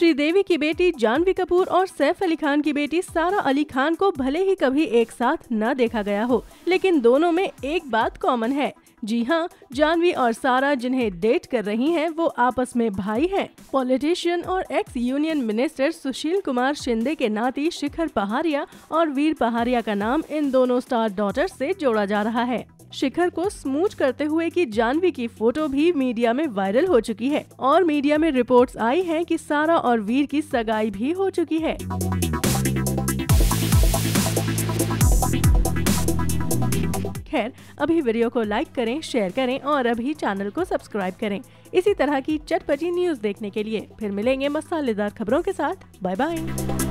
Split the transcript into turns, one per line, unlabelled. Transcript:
श्रीदेवी की बेटी जानवी कपूर और सैफ अली खान की बेटी सारा अली खान को भले ही कभी एक साथ न देखा गया हो, लेकिन दोनों में एक बात कॉमन है। जी हाँ, जानवी और सारा जिन्हें डेट कर रही हैं, वो आपस में भाई हैं। पॉलिटिशियन और ex union minister Sushil Kumar Shinde के नाती शिखर पहाड़िया और वीर पहाड़िया का नाम इन दोनों स्टार डॉटर्स से जोड़ा जा रहा है। शिखर को स्मूच करते हुए की जानवी की फोटो भी मीडिया में वायरल हो चुकी है और मीडिया में रिपोर्ट्स आई हैं कि सारा और वीर की सगाई भी हो चुकी है। खैर, अभी वीडियो को लाइक करें, शेयर करें और अभी चैनल को सब्सक्राइब करें। इसी तरह की चटपटी न्यूज़ देखने के लिए फिर मिलेंगे मसालेदार खबरों के साथ। Bye bye.